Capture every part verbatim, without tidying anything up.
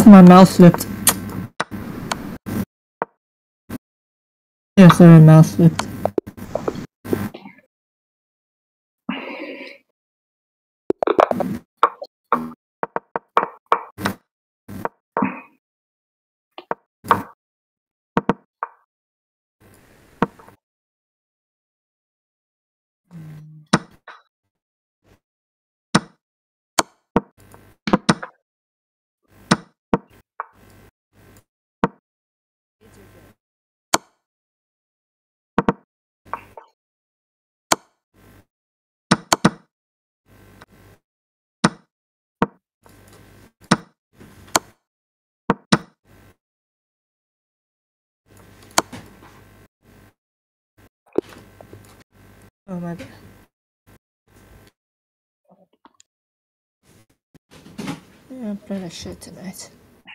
my mouse slipped. Yeah, sorry, mouse slipped. Oh my god. Yeah, I'm playing that shit tonight.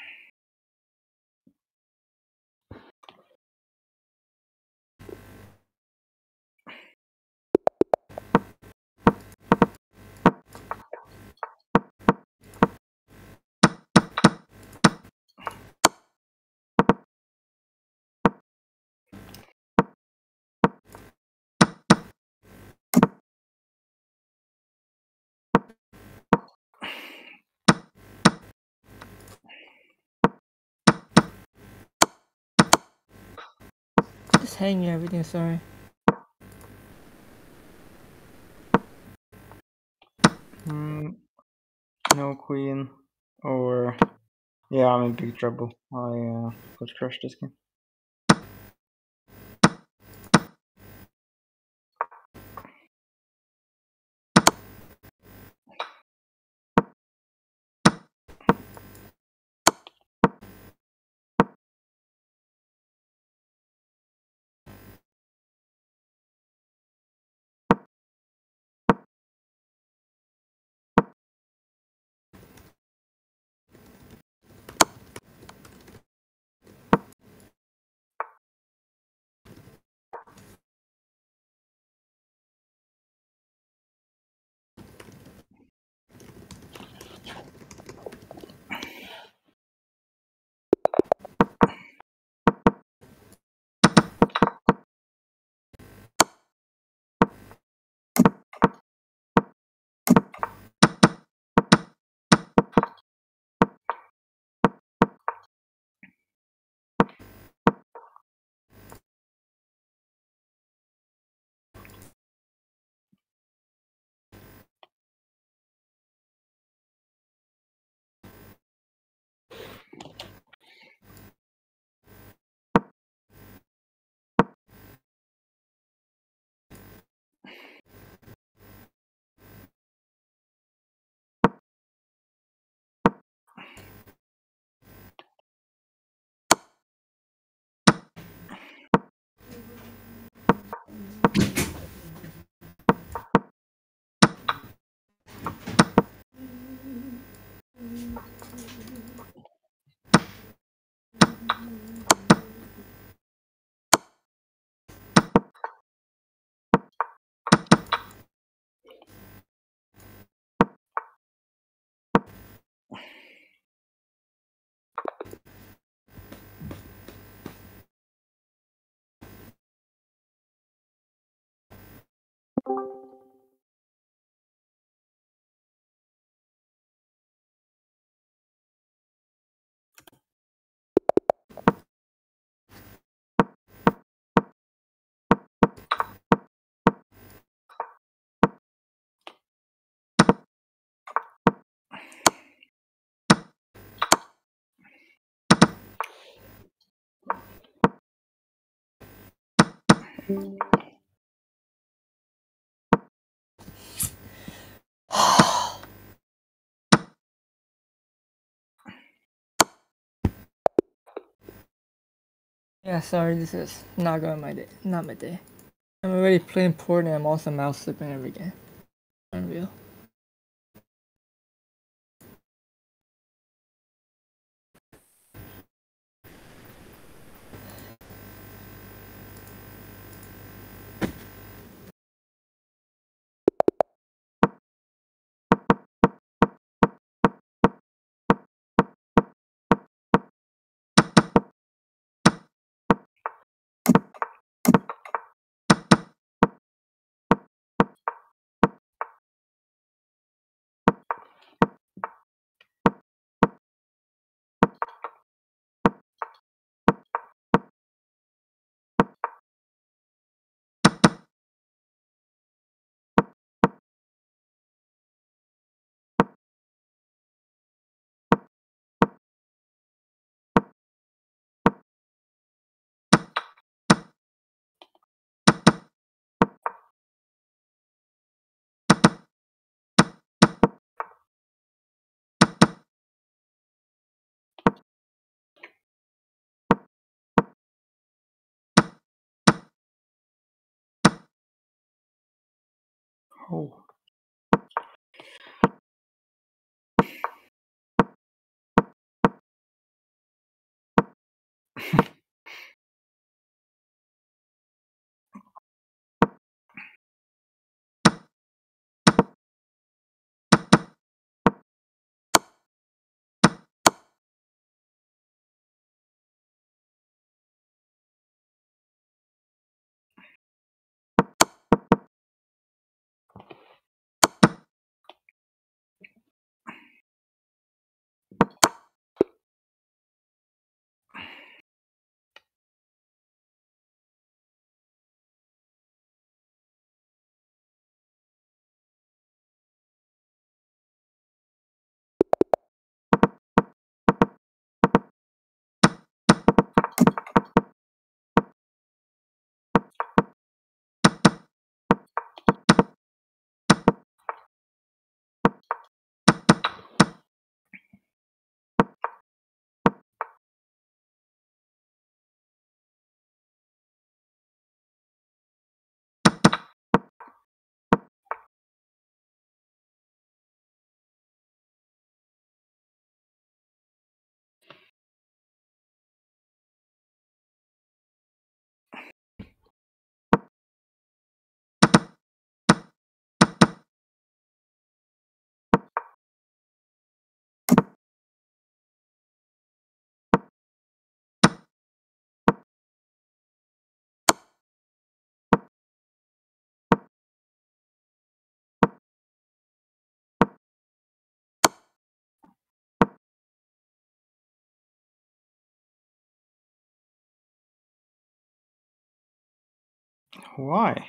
Just hanging everything, sorry. Mm, no queen, or yeah, I'm in big trouble. I uh, could crush this game. Yeah, sorry, this is not going my day. Not my day. I'm already playing port and I'm also mouse slipping every game. Unreal. Oh. Why?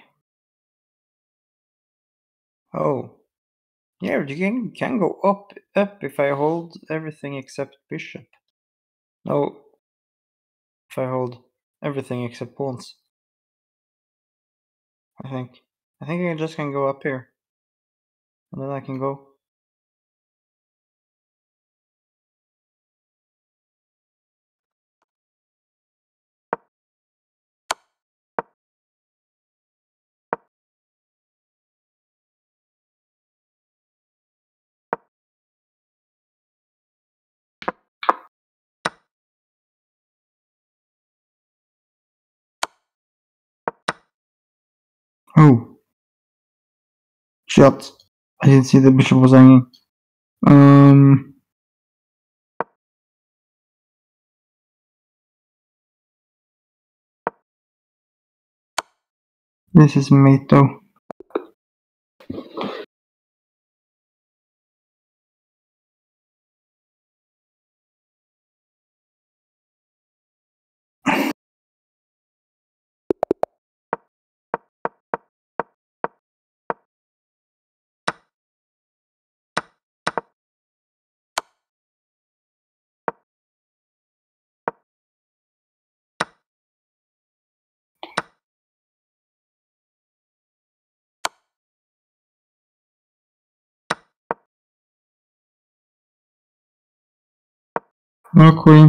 Oh. Yeah, you can, can go up up if I hold everything except bishop. No. If I hold everything except pawns. I think. I think I just can go up here. And then I can go. Oh. Shit. I didn't see the bishop was hanging. Um. This is mate though. No queen.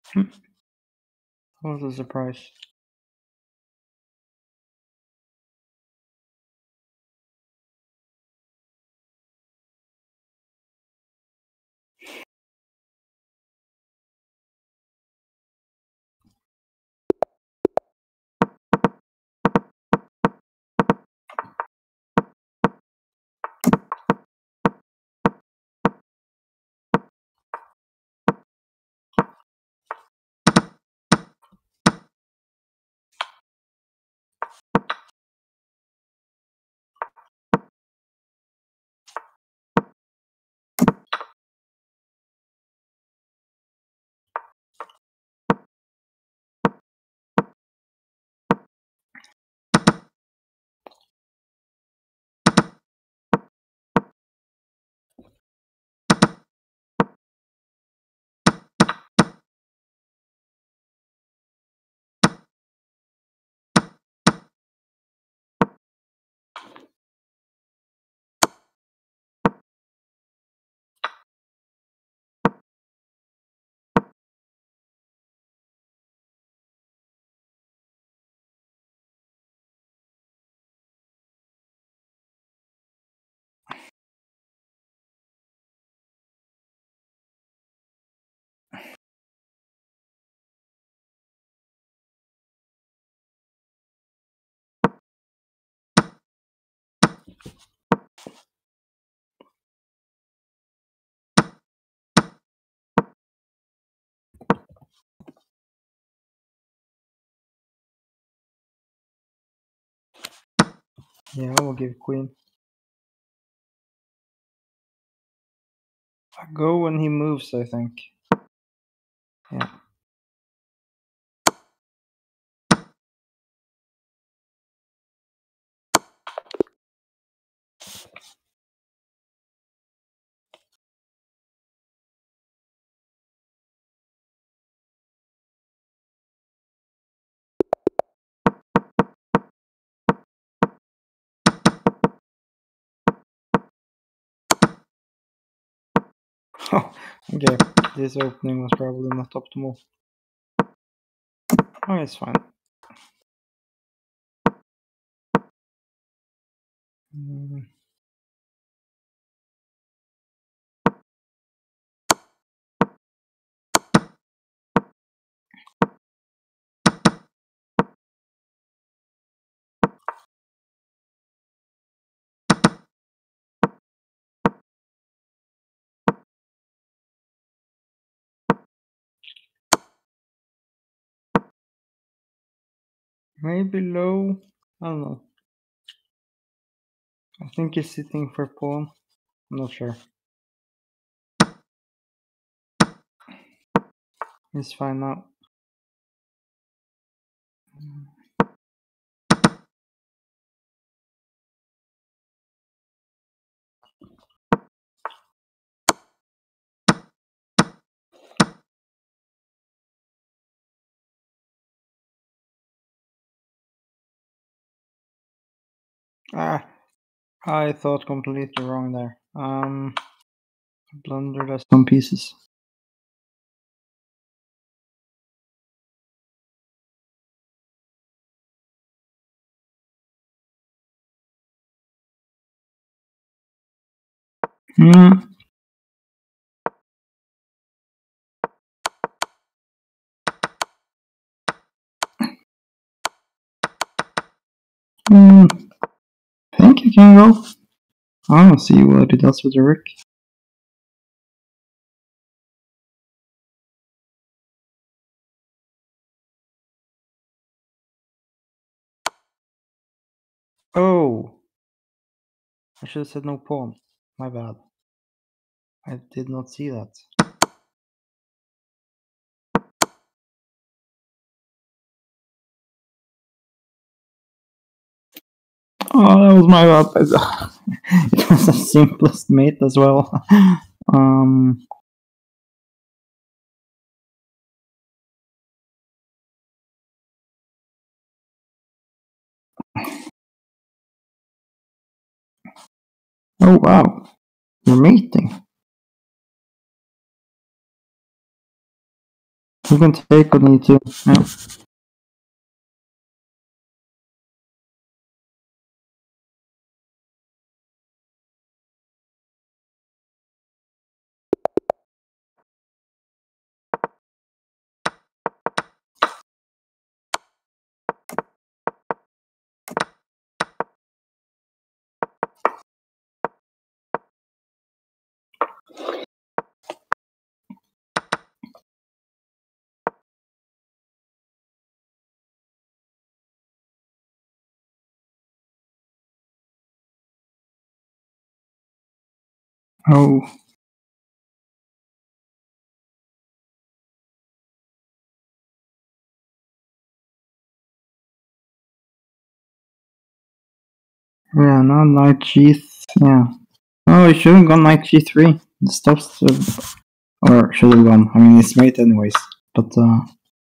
What was a surprise? Yeah, I will give queen. I go when he moves, I think. Yeah. Oh, okay. This opening was probably not optimal. Oh, it's fine. Mm. Maybe low. I don't know. I think he's sitting for pawn. I'm not sure. It's fine now. Ah, I thought completely wrong there. Um, blundered as some pieces. Hmm. Hmm. Think you can go. I don't see what it does with the rook. Oh, I should have said no pawn. My bad. I did not see that. Oh, that was my bad. It was the simplest mate as well. Um. Oh wow, you're mating. You can take on you too. Yeah. Oh. Yeah, now knight g. Yeah. Oh, he should have gone knight g three. The stops. Uh, or should have gone. I mean, it's mate anyways. But, uh.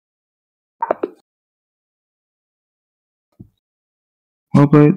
Well played.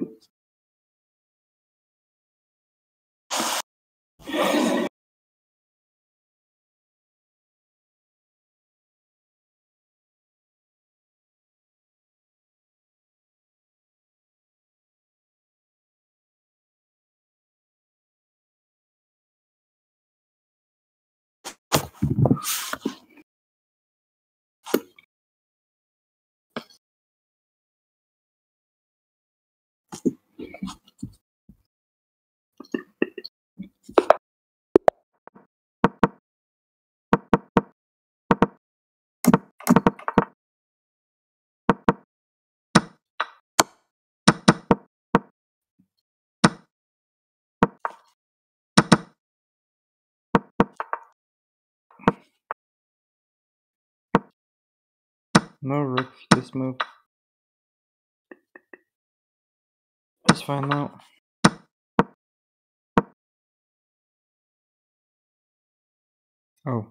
No rook, this move. It's fine now. Oh.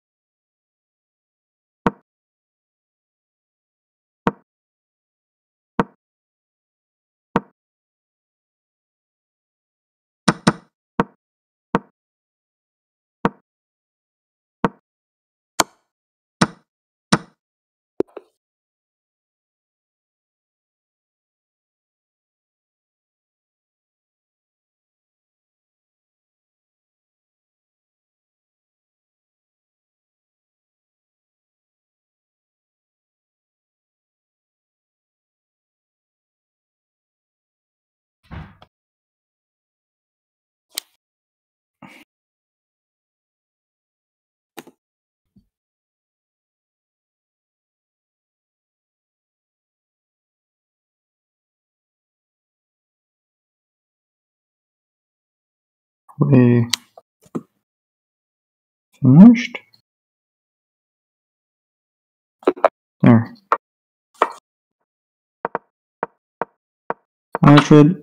We finished? There. I should.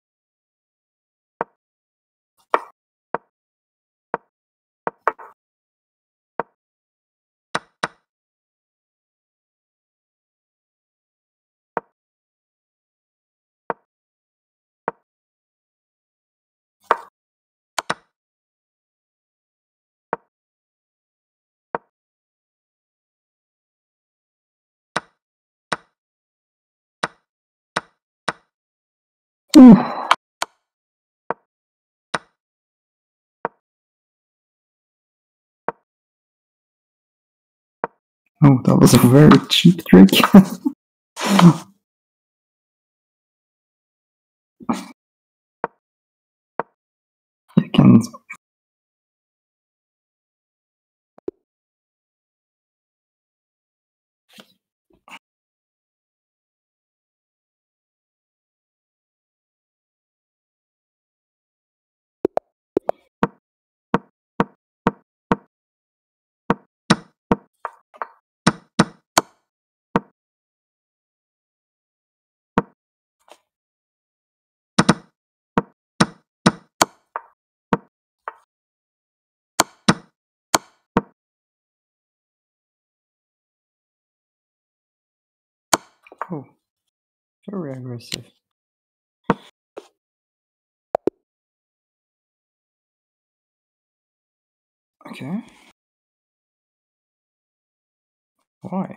Oh, that was a very cheap trick. I can. Oh, very aggressive. Okay. Why?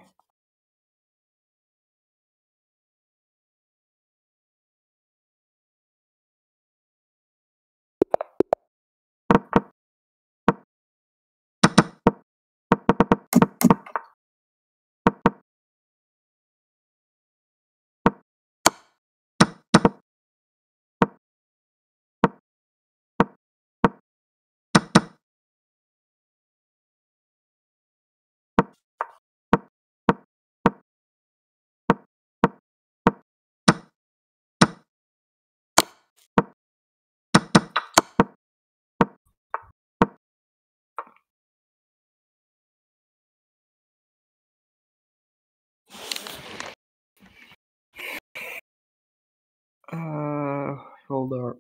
Uh, hold on.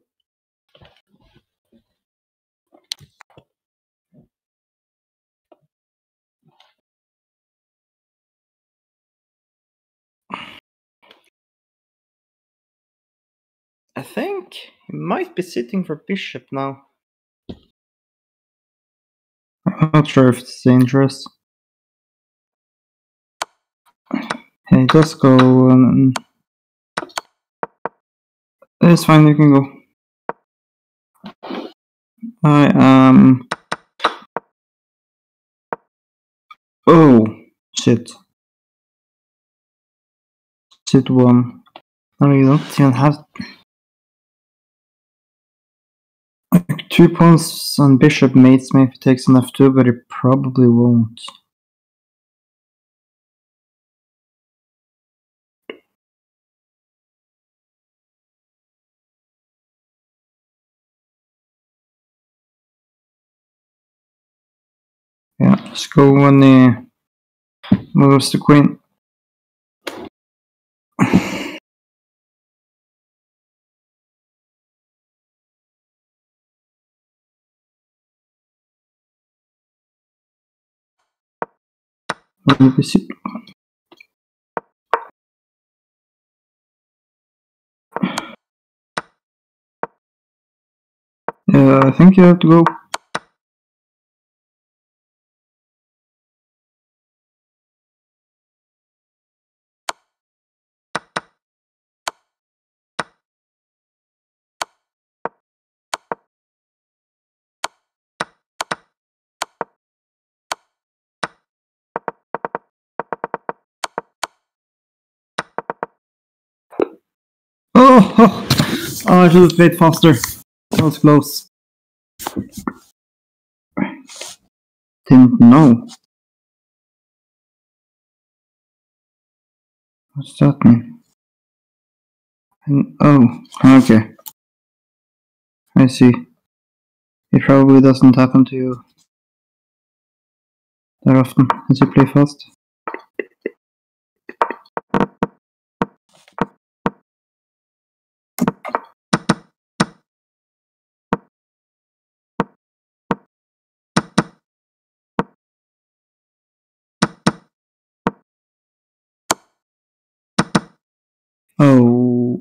I think he might be sitting for bishop now. I'm not sure if it's dangerous. Hey, just go. Um, it's fine, you can go. I am. Oh, shit. Shit one. No, you don't even have. Like, two pawns on bishop mates me if he takes an f two, but he probably won't. Yeah, just go when he moves the queen. Let me see. Yeah, I think you have to go. Oh, oh, oh, I should have played faster. That was close. Didn't know. What's that mean? Oh, okay. I see. It probably doesn't happen to you that often as you play fast. Oh.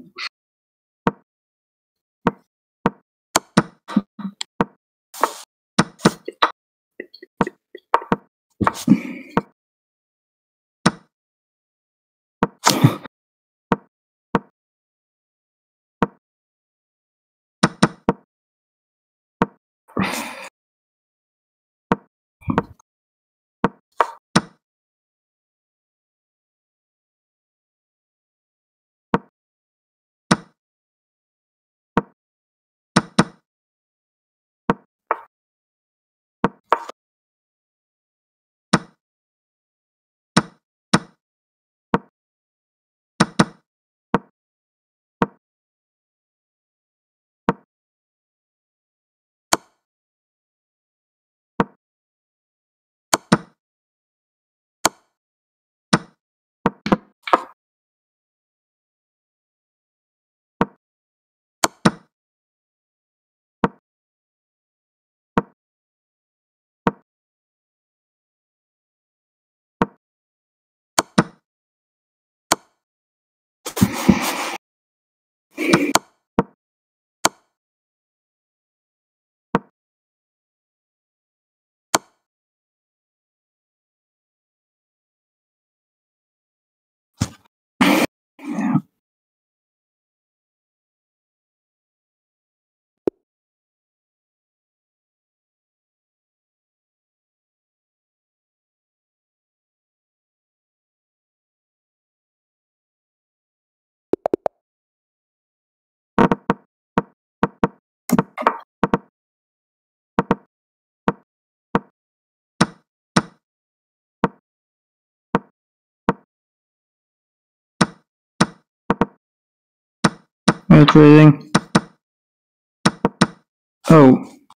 trading. Oh.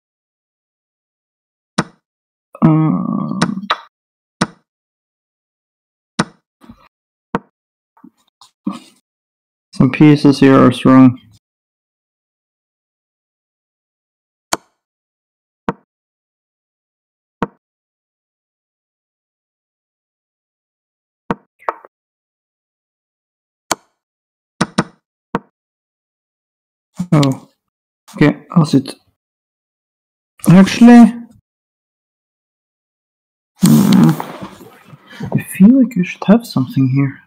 Um, some pieces here are strong. Oh. Okay, I'll sit. Actually, hmm, I feel like I should have something here.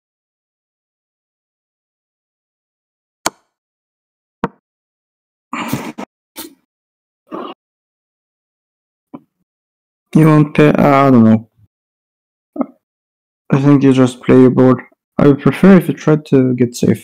You won't pay? Uh, I don't know. I think you just play your board. I would prefer if you tried to get safe.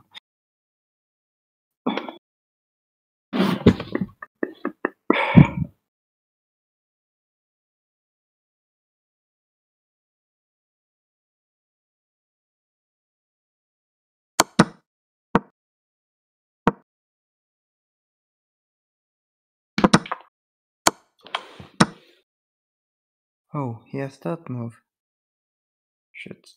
Oh, he has that move. Shit.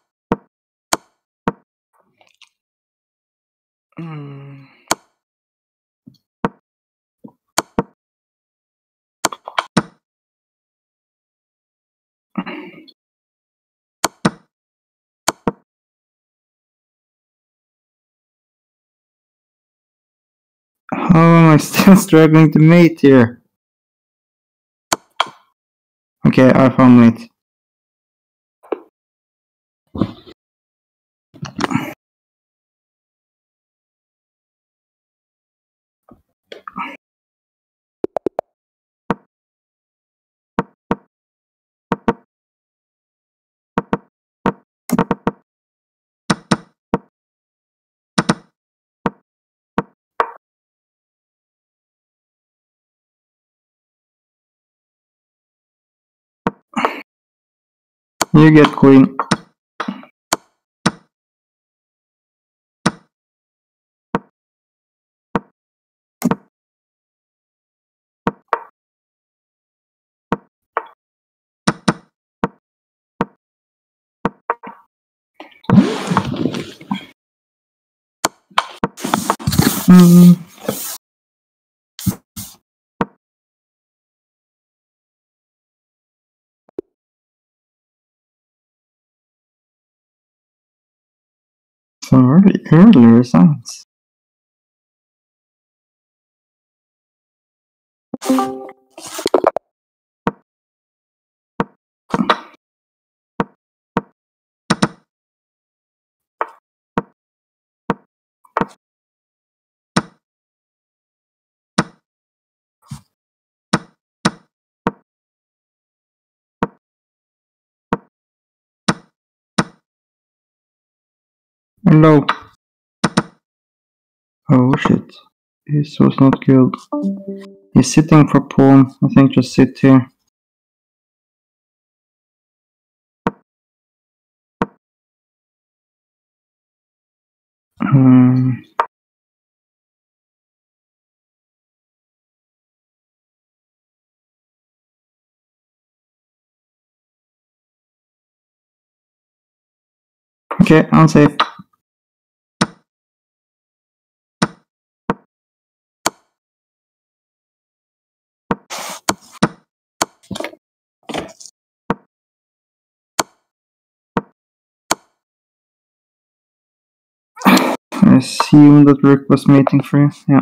Mm. How am I still struggling to mate here? Okay, I found mate. You get queen. Mm. Some early, earlier signs. Hello. Oh shit. This was not good. He's sitting for pawn. I think just sit here. Um, okay, I'm safe. I assume that Rook was mating for you. Yeah.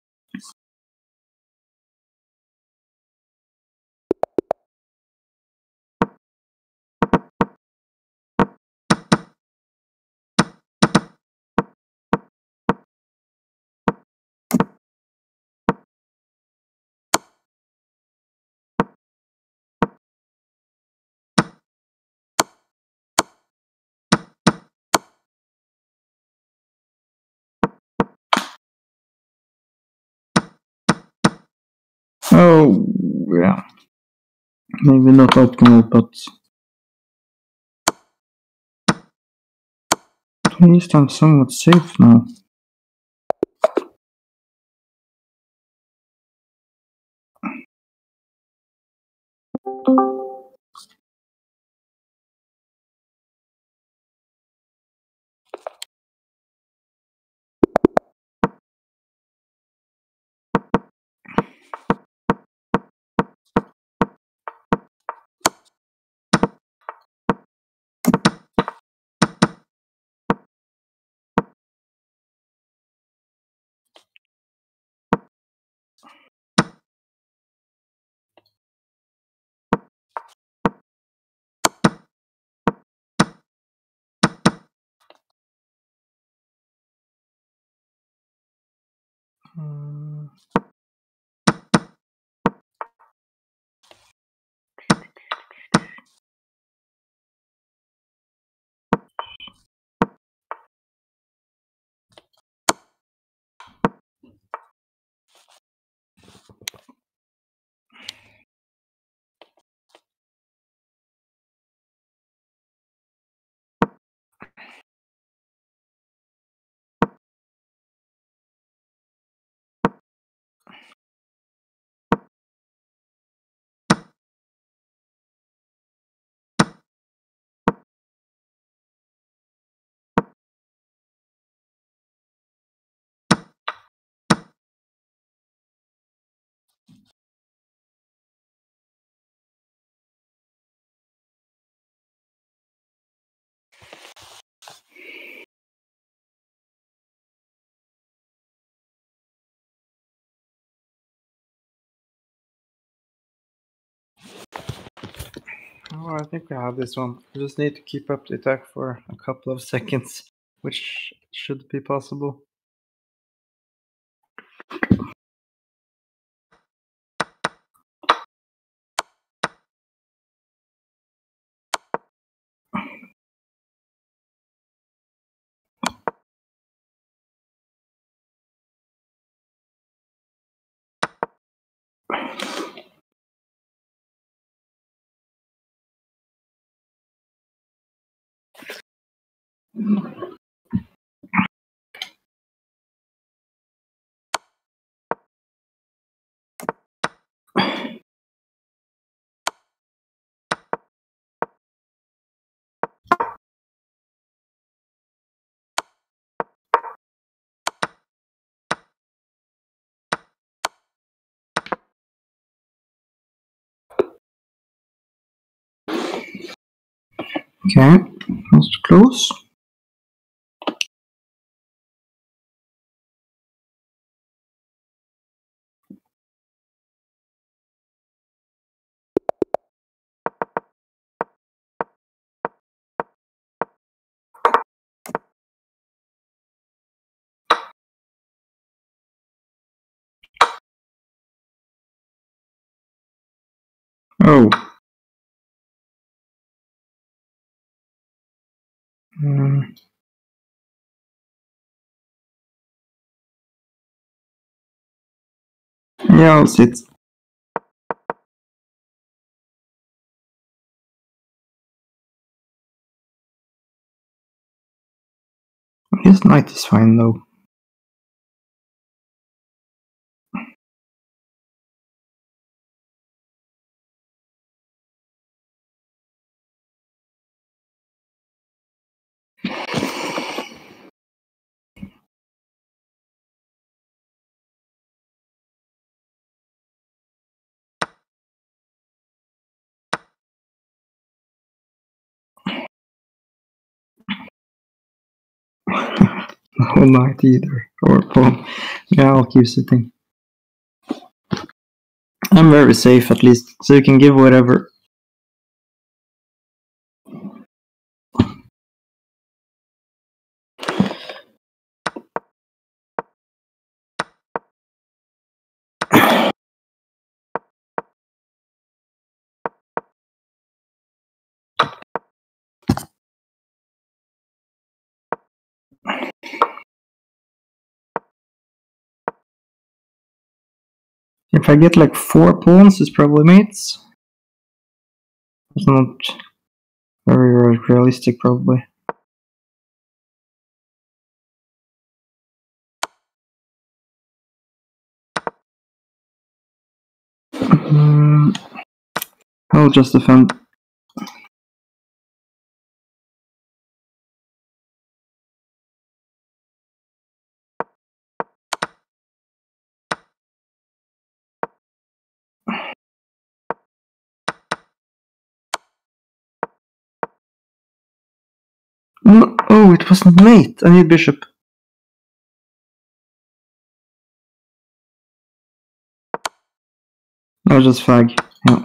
Oh, yeah. Maybe not optimal, but at least I'm somewhat safe now. Hmm. Oh, I think we have this one. I just need to keep up the attack for a couple of seconds, which should be possible. Okay, that's close. Oh. Mm. Yeah, I'll sit. This knight is fine though. No knight either. Or pawn. Yeah, I'll keep sitting. I'm very safe at least, so you can give whatever. If I get like four pawns, it's probably mates. It's not very realistic, probably. Mm, I'll just defend. No, oh, it wasn't mate. I need bishop. No, just flag. Yeah.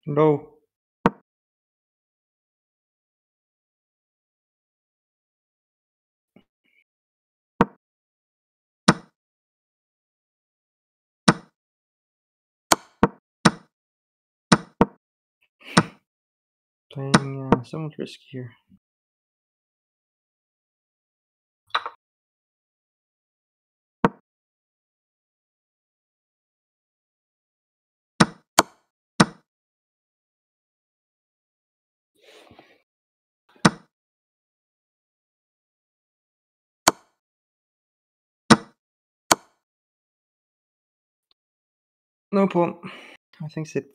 Go. Playing uh, somewhat risky here. No pawn. I think sit.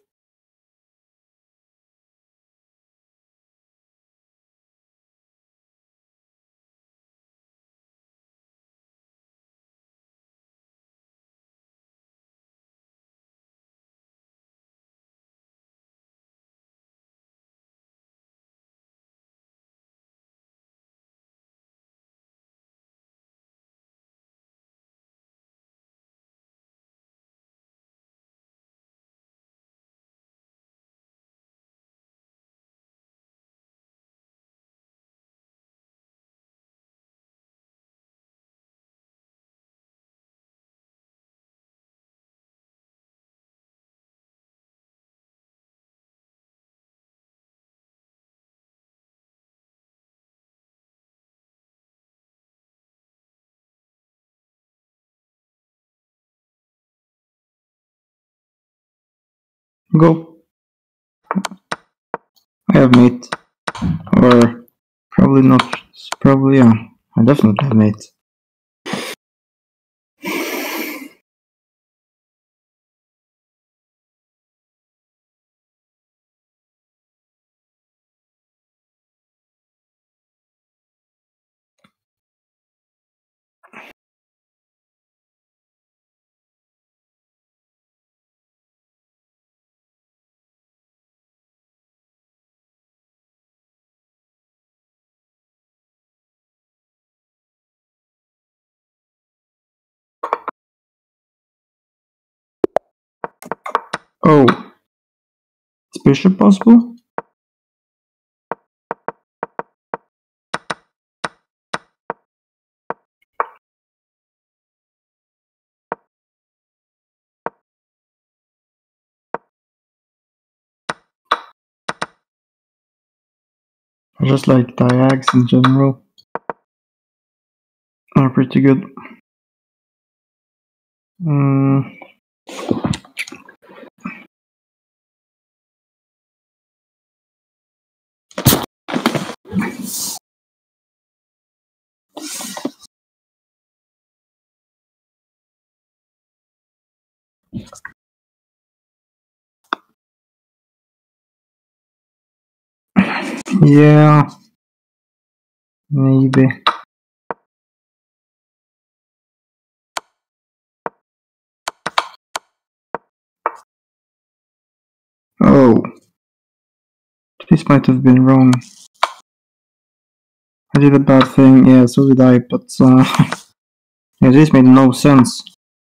Go. I have mate. Or probably not. Probably, yeah. I definitely have mate. Oh. Is bishop possible? I just like diags in general. Are pretty good. Mm. Yeah. Maybe. Oh. This might have been wrong. I did a bad thing, yeah, so did I, but uh, yeah, this made no sense.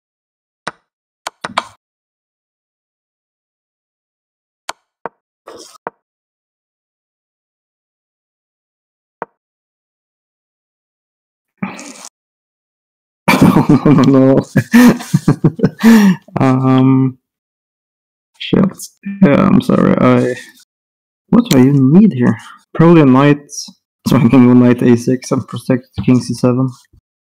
Oh no. um, shit. Yeah, I'm sorry. I. What do I even need here? Probably a knight. So I can go knight a six and protect king c seven.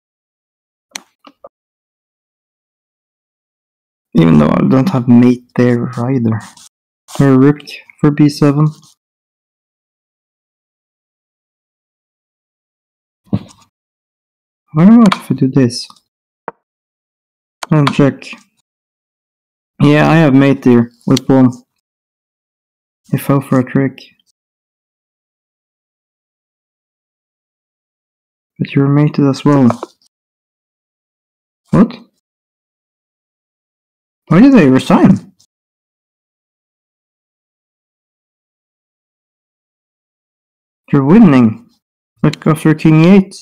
Even though I don't have mate there either. Or rook for b seven. What about if I do this? And check. Yeah, I have mate here with pawn. He fell for a trick. But you're mated as well. What? Why did they resign? You're winning. Like after king e eight.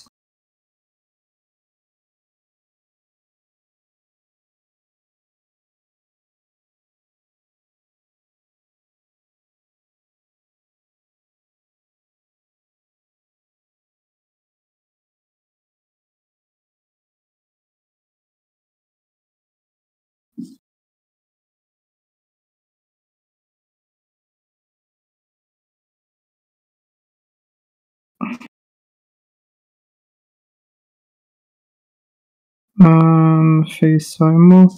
Um, face simul.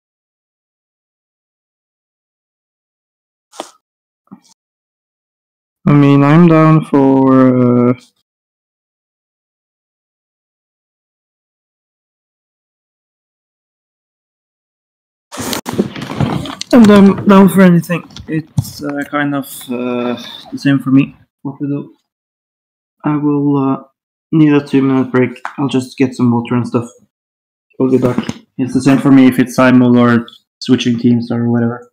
I mean, I'm down for. Uh, I'm down, down for anything. It's uh, kind of uh, the same for me. What to do? I will uh, need a two minute break. I'll just get some water and stuff. I'll be back. It's the same for me if it's simul or switching teams or whatever.